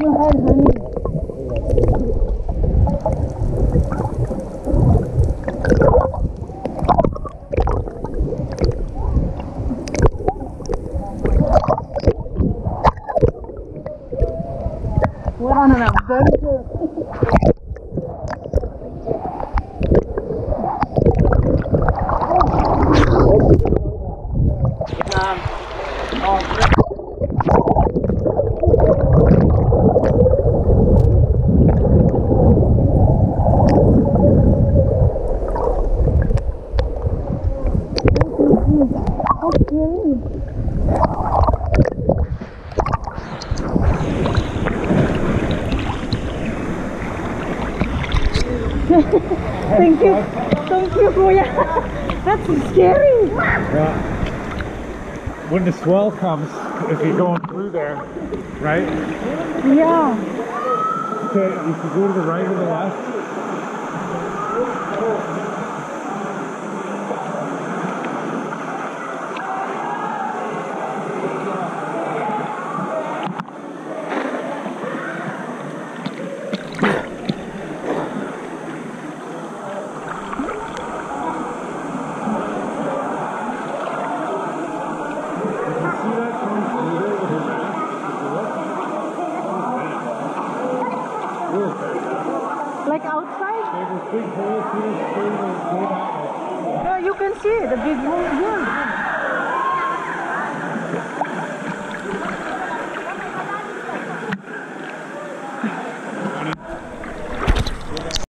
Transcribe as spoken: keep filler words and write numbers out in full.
You had honey. We're on an adventure. Thank you, thank you, Kuya. That's scary. Yeah. When the swell comes, if you're going through there, right? Yeah. Okay, you can go to the right or the left. Like outside? There's a big hole through the No, you can see the big hole here.